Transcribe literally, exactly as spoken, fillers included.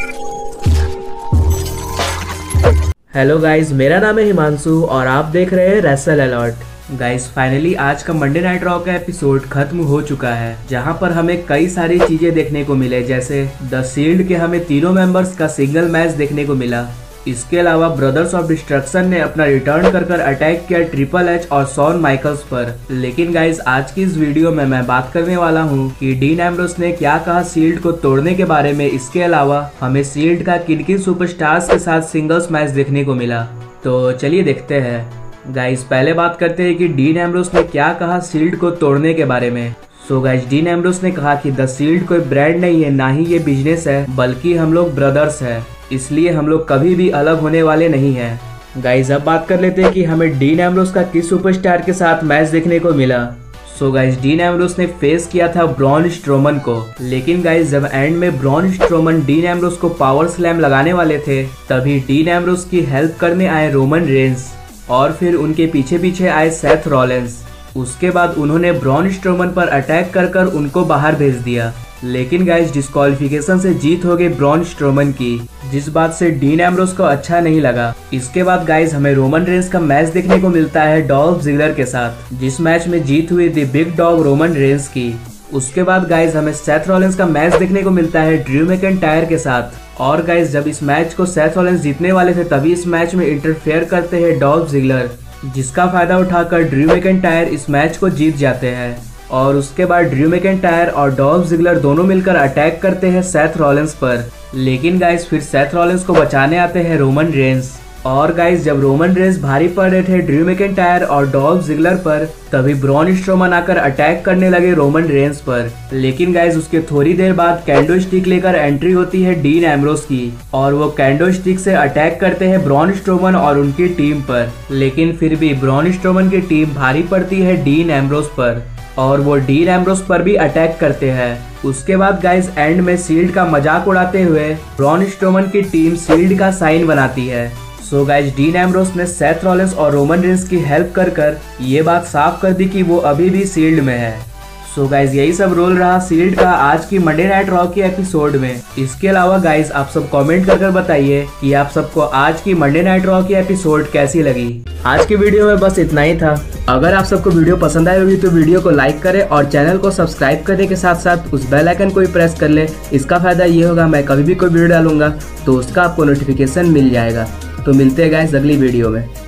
Hello guys, मेरा नाम है हिमांशु और आप देख रहे हैं रेसल अलर्ट। गाइस फाइनली आज का मंडे नाइट रॉ का एपिसोड खत्म हो चुका है, जहां पर हमें कई सारी चीजें देखने को मिले, जैसे द शील्ड के हमें तीनों मेंबर्स का सिंगल मैच देखने को मिला। इसके अलावा ब्रदर्स ऑफ डिस्ट्रक्शन ने अपना रिटर्न कर कर अटैक किया ट्रिपल एच और शॉन माइकल्स पर। लेकिन गाइस आज की इस वीडियो में मैं बात करने वाला हूं कि डीन एम्ब्रोस ने क्या कहा शील्ड को तोड़ने के बारे में। इसके अलावा हमें शील्ड का किन किन सुपरस्टार्स के साथ सिंगल्स मैच देखने को मिला, तो चलिए देखते हैं। गाइस पहले बात करते हैं कि डीन एम्ब्रोस ने क्या कहा शील्ड को तोड़ने के बारे में। सो गाइस डीन एम्ब्रोस ने कहा कि द शील्ड कोई ब्रांड नहीं है, ना ही ये बिजनेस है, बल्कि हम लोग ब्रदर्स हैं, इसलिए हम लोग कभी भी अलग होने वाले नहीं हैं। गाइस अब बात कर लेते हैं कि हमें डीन एम्ब्रोस का किस सुपरस्टार के साथ मैच देखने को मिला। सो गाइस डीन एम्ब्रोस ने फेस किया था ब्रॉन स्ट्रोमन को, लेकिन गाइस जब एंड में ब्रॉन स्ट्रोमन डीन एम्ब्रोस को पावर स्लैम लगाने वाले थे, तभी डीन एम्ब्रोस की हेल्प करने आए रोमन रेंस और फिर उनके पीछे पीछे आए सेथ रॉलिंस। उसके बाद उन्होंने ब्रॉन स्ट्रोमन पर अटैक कर कर उनको बाहर भेज दिया, लेकिन गाइस डिस्क्वालिफिकेशन से जीत हो गई ब्रॉन स्ट्रोमन की, जिस बात से डीन एम्ब्रोस को अच्छा नहीं लगा। इसके बाद गाइस हमें रोमन रेंस का मैच देखने को मिलता है डॉल्फ जिगलर के साथ, जिस मैच में जीत हुई थी बिग डॉग रोमन रेंस की। उसके बाद गाइस हमें सेथ रॉलिंस का मैच देखने को मिलता है ड्रू मैकिंटायर के साथ। और गाइस जब इस मैच को सेथ रॉलिंस जीतने वाले थे, तभी इस मैच में इंटरफेयर करते हैं डॉल्फ जिगलर, जिसका फायदा उठाकर ड्रू मैकिंटायर इस मैच को जीत जाते हैं। और उसके बाद ड्रू मैकिंटायर और डॉल्फ जिगलर दोनों मिलकर अटैक करते हैं सेथ रॉलिंस पर, लेकिन गाइस फिर सेथ रॉलिंस को बचाने आते हैं रोमन रेंस। और गाइस जब रोमन रेंस भारी पड़ रहे थे ड्रू मैकिंटायर और डॉल्फ जिगलर पर, तभी ब्रॉन स्ट्रोमन आकर अटैक करने लगे रोमन रेंस पर। लेकिन गाइस उसके थोड़ी देर बाद कैंडो स्टिक लेकर एंट्री होती है डीन एम्ब्रोस की, और वो कैंडो स्टिक से अटैक करते हैं ब्रॉन स्ट्रोमन और उनकी टीम पर। लेकिन फिर भी ब्रॉन स्ट्रोमन की टीम भारी पड़ती है डीन एम्ब्रोस पर, और वो डीन एम्ब्रोस पर भी अटैक करते हैं। उसके बाद गाइस एंड में शील्ड का मजाक उड़ाते हुए ब्रॉन स्ट्रोमन की टीम शील्ड का साइन बनाती है। सो गाइस डीन एम्ब्रोस ने सेथ रॉलिंस और रोमन रेंस की हेल्प कर कर ये बात साफ कर दी कि वो अभी भी शील्ड में है। सो गाइस यही सब रोल रहा शील्ड का आज की मंडे नाइट रॉ के एपिसोड में। इसके अलावा गाइस आप सब कमेंट कर कर बताइए कि आप सबको आज की मंडे नाइट रॉ की एपिसोड कैसी लगी। आज की वीडियो में बस इतना ही था। अगर आप सबको वीडियो पसंद आई होगी तो वीडियो को लाइक करें और चैनल को सब्सक्राइब करने के साथ साथ उस बेल आइकन को भी प्रेस कर ले। इसका फायदा ये होगा, मैं कभी भी कोई वीडियो डालूंगा तो उसका आपको नोटिफिकेशन मिल जाएगा। तो मिलते हैं गाइस अगली वीडियो में।